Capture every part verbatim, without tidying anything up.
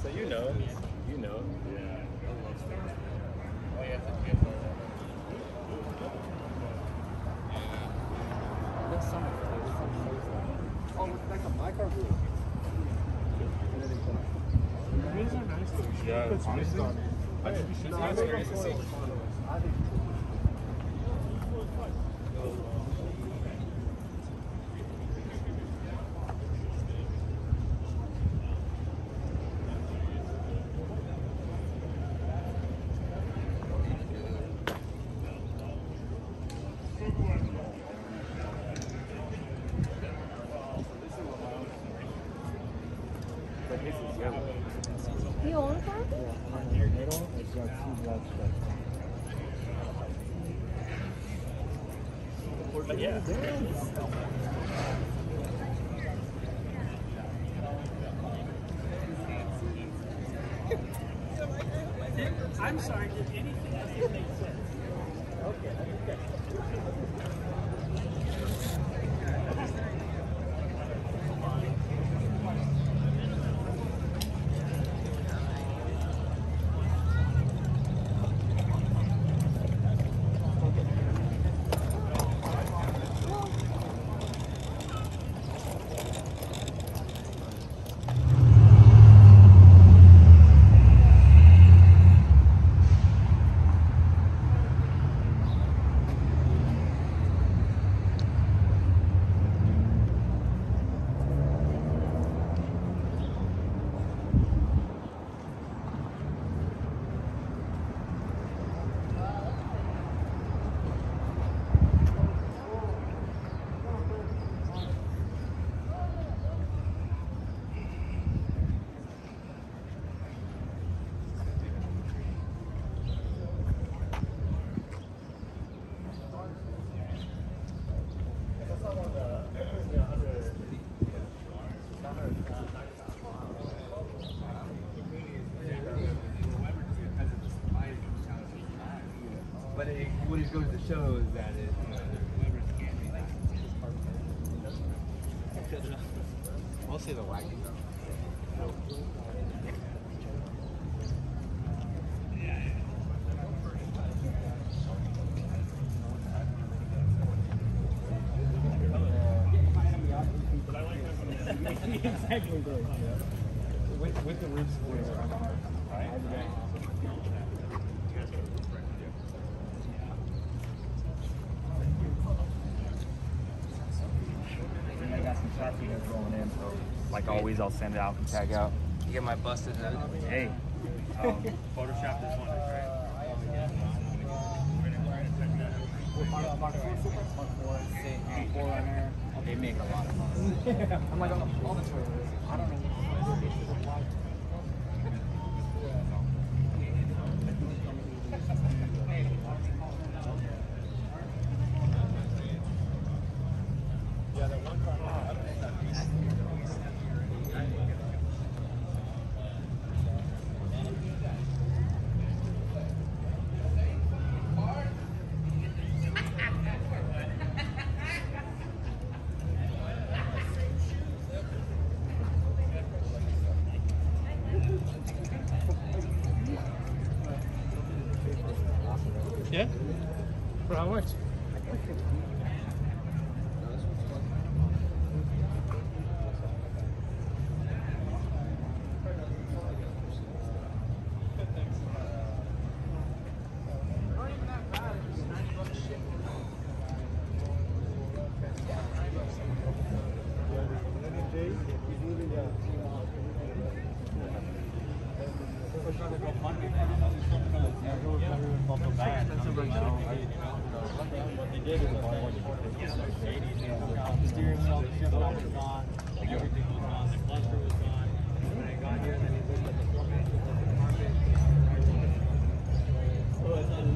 So you know, you know. Oh, like a micro group. Yeah, honestly, I think we should see experience to see. You own a car? In the middle, it's got two left steps. But yeah. I'm sorry, did anything else make sense? Okay, okay. But it, what it goes to show is that it, you know, Weber's can't be that. Mostly the wagon. Exactly. With, with the roof splits, right? I got some shots you guys rolling in, so like always, I'll send it out and tag out. You get my busted head? Hey, Um, Photoshop this one, right? they make a lot of money. I'm like, all the toilets. I don't know what they should apply. Yeah? For how much? Steering wheel, the shift knob was gone, like everything was gone, the cluster was gone. When I got here, then he looked at the carpet, looked at the carpet. Oh, it's not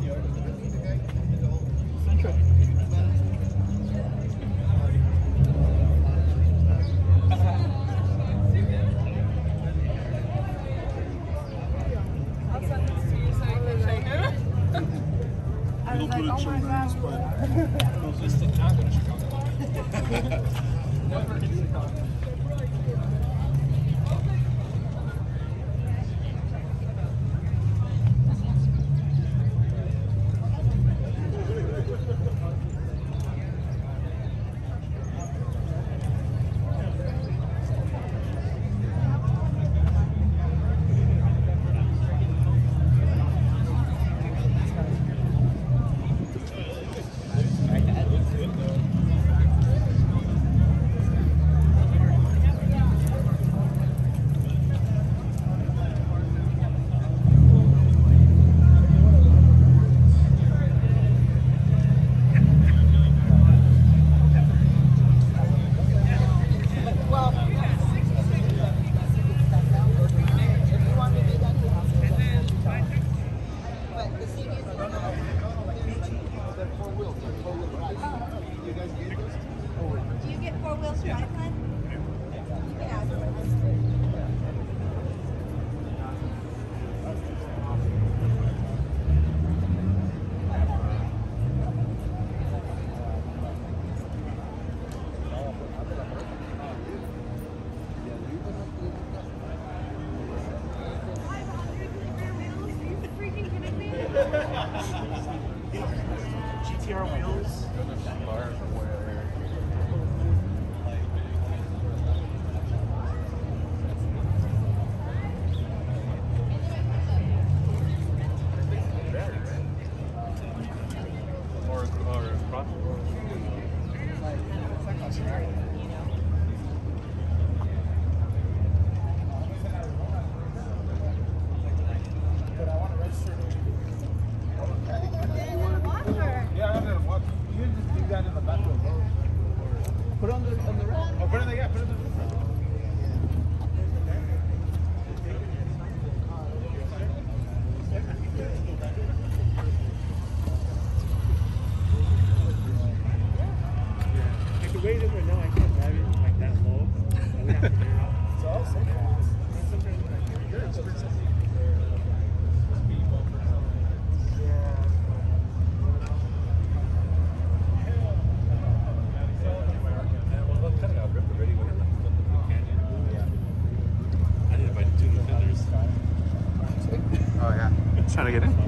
I'll send this to you so you can show him. I was like, oh my god. This is not going to Chicago. Never in Chicago. Do you get four wheels drive, hun? You can ask her. G T R wheels. Or, or cross. Yeah, I'm gonna walk. You can just leave that in the back of the boat. Put it on the on the rack. Oh, put it in the yeah, put it in the rack. Like the way it is right now, I can't drive it like that low. I would have to get it off. It's all simple. You're expensive. Oh yeah. Trying to get in?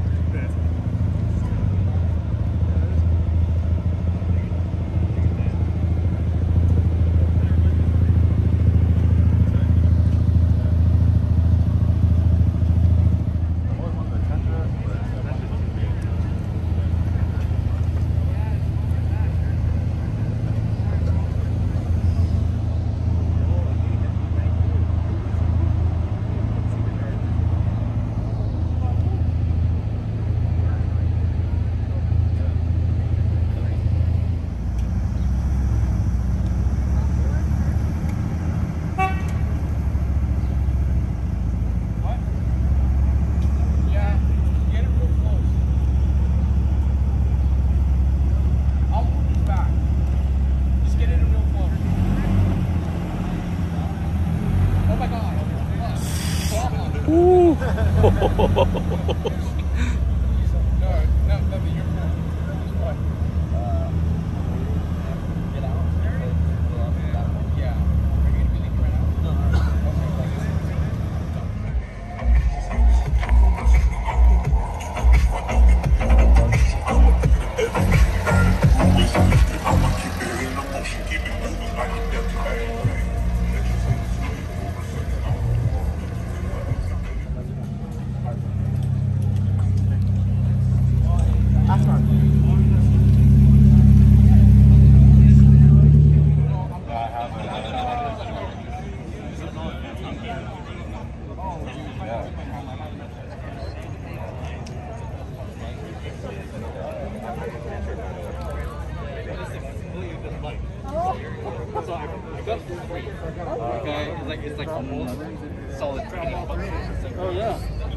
Okay, it's like it's like almost solid. Oh yeah.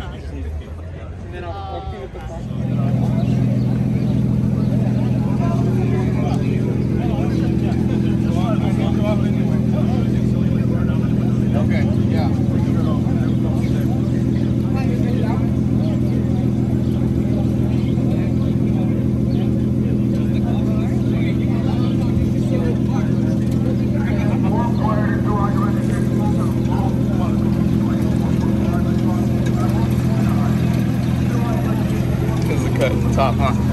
And then I'll, I'll keep it the top. Okay, yeah. Cut at the top, huh?